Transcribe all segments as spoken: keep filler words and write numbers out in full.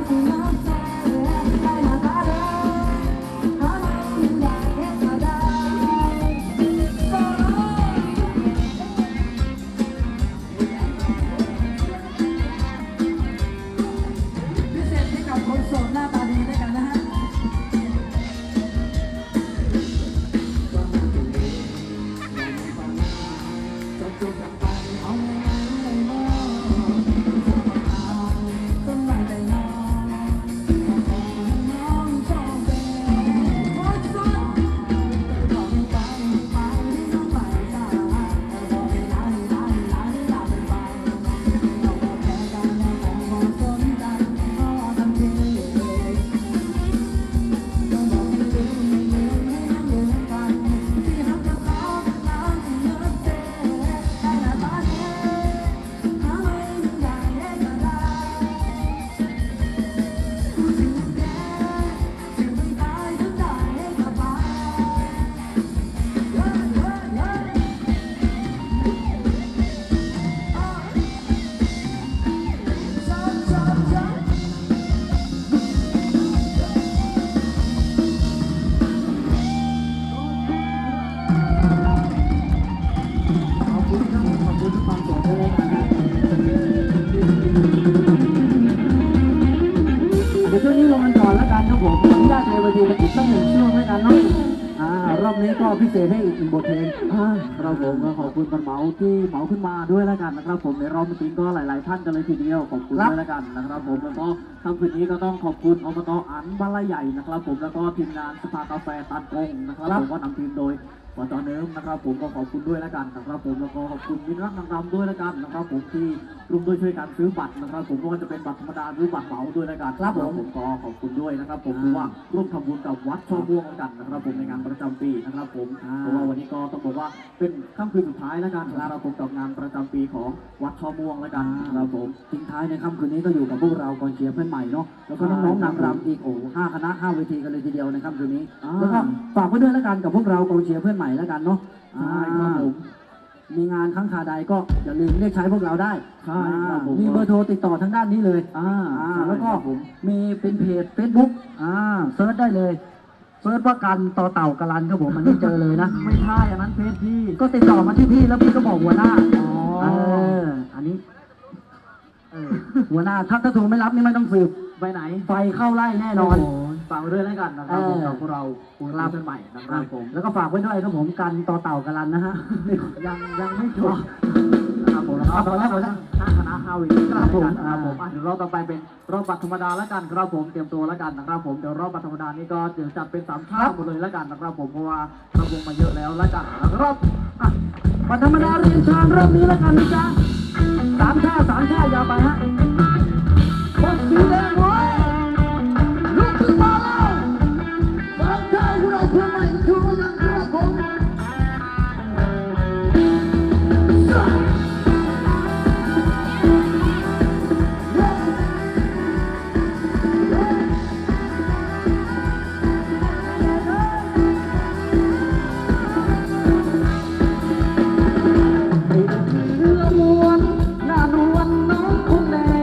พิเศษให้อีกบทเพลงเราผมก็ขอบคุณปันเหมาที่เหมาขึ้นมาด้วยแล้วกันนะครับผมในรอบเมื่อกี้ก็หลายๆท่านกันเลยทีเดียวขอบคุณด้วยแล้วกันนะครับผมแล้วก็ค่ำคืนนี้ก็ต้องขอบคุณอบต.อันบ้านไร่ใหญ่นะครับผมแล้วก็ทีมงานสภากาแฟตันกงนะครับผมก็นำทีมโดยปต.เนิ้มนะครับผมก็ขอบคุณด้วยแล้วกันนะครับผมแล้วก็ขอบคุณมิตรรักนางรำด้วยแล้วกันนะครับผมที่ร่วมด้วยช่วยกันซื้อบัตรนะครับผมไม่ว่าจะเป็นบัตรธรรมดาหรือบัตรเหมาด้วยแล้วกันครับผมผมก็ขอบคุณด้วยนะครับผมดูว่าร่วมทำบุญกับวัดช่อม่วงแล้วกันนะครับผมในงานประจำปีนะครับผมเพราะว่าวันนี้ก็ต้องบอกว่าเป็นค่ำคืนสุดท้ายแล้วกันนะครับผมกับงานประจำปีของวัดช่อม่วงแล้วกันนะครับผมทิ้งท้ายในค่ำคืนนี้ก็อยู่กับพวกเรากองเชียร์เพื่อนใหม่เนาะแล้วก็น้องๆนางรำอีกโอ้ห้าคณะห้าเวทีกันเลยทีเดียวในค่ำคืนนี้แล้วก็ฝากไว้ด้วยแล้วกันกับพวกเรากองเชียร์เพื่อนใหม่แล้วกันเนาะใช่ครับผมมีงานครั้งคาใดก็อย่าลืมเรียกใช้พวกเราได้ใช่ครับผมมีเบอร์โทรติดต่อทางด้านนี้เลยอ่าแล้วก็มีเป็นเพจ เฟซบุ๊ก อ่าเซิร์ชได้เลยเซิร์ชว่ากันต่อเต่ากะลันครับผมมันไม่เจอเลยนะไม่ใช่อันนั้นเพจพี่ก็ติดต่อมาที่พี่แล้วพี่ก็บอกหัวหน้าอ๋ออันนี้หัวหน้าถ้าถ้าโทรไม่รับนี่ไม่ต้องสืบไปไหนไฟเข้าไล่แน่นอนฝากไว้ด้วยแล้วกันนะครับกับพวกเราคุณลาเป็นใหม่นะครับผมแล้วก็ฝากไว้ด้วยครับผมกันต่อเต่ากะลันนะฮะยังยังไม่จบครับผมแล้วตอนแรกเราจะห้าคณะห้าวิธีครับผมครับผมเดี๋ยวรอบต่อไปเป็นรอบบัตรธรรมดาแล้วกันครับผมเตรียมตัวแล้วกันนะครับผมเดี๋ยวรอบบัตรธรรมดานี่ก็เดี๋ยวจัดเป็นสามชาติหมดเลยแล้วกันนะครับผมเพราะว่าเราวงมาเยอะแล้วแล้วกันแล้วรอบบัตรธรรมดาเรียนเชิญรอบนี้แล้วกันนะจ๊ะสามชาติสามชาติยาวไปฮะบอสสีแดงไว้ลุกขึ้นมาแล้วสามชาติเราเพื่อไม่ชูยังครับผมเรือมวนหน้านวลน้องคงแด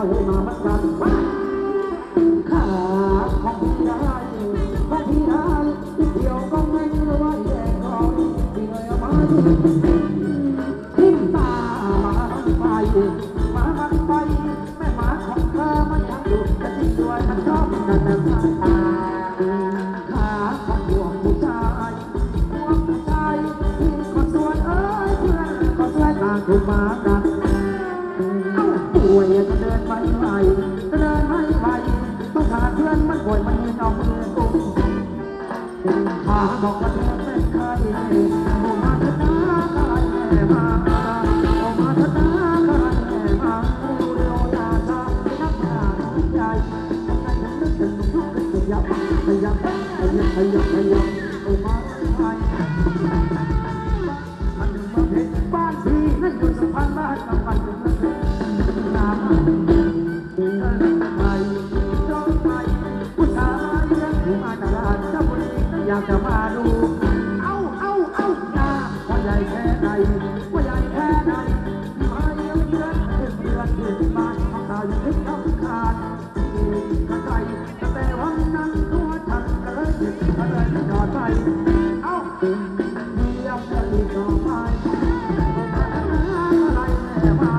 ให้มาบัดกันขาของพี่ได้ของพี่ได้ที่เดียวก็ไม่รู้ว่าแย่คอยที่เลยเอามาทิ้งตามาไปมามันไปแม่หมาของเธอมันยังอยู่แต่ที่สวยมันชอบกันนะขาของห่วงผู้ชายห่วงผู้ชายที่ขอส่วนเอ้ยเพื่อนขอช่วยต่างถูกมากันป่วยจะเดินไม่ไหวจะเดินไม่ไหวต้องขาดเพื่อนมันป่วยมันยืนเอามือกุมขาบอกว่าเธอเป็นใครโอมาเถอะนะใครแม่มาโอมาเถอะนะใครแม่มาเร็วเร็วอย่าช้านักหนาใจยังไงถึงนึกถึงทุกข์ขยับขยับขยับขยับขยับโอมาไปมันอยู่เมืองเพชรบ้านพี่นั่นอยู่สุพรรณบ้านกับมันอยู่เมืองเพชรน้ำไปร้องไปผู้ชายยังอยู่มาตลาดเจ้าบุรีอยากจะมาดูเอาเอาเอาหน้าว่าใหญ่แค่ไหนว่าใหญ่แค่ไหนมาเยี่ยมเยือนเดือนเดือนเดือนบ้านของเรายังนึกต้องขาดข้าใจแต่วันนั้นตัวฉันก็เลยผิดก็เลยจอดไปเอ้าเยี่ยมจะรีบต่อไปอะไรแม่มา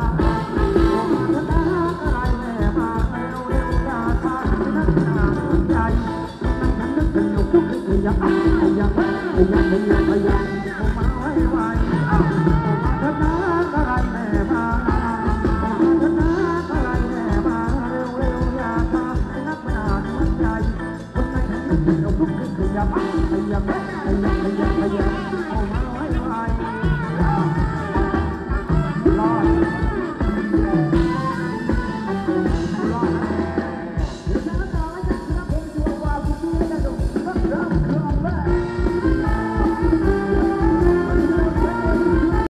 อยากอยากอยากอยากอยากออกมาไว้ไว้ออกมาเถอะนะอะไรแม่มาออกมาเถอะนะอะไรแม่มาเร็วเร็วอยากทำนักหนาหัวใจคนไหนทั้งนั้นเราลุกขึ้นขยับขยับขยับขยับขยับออกมา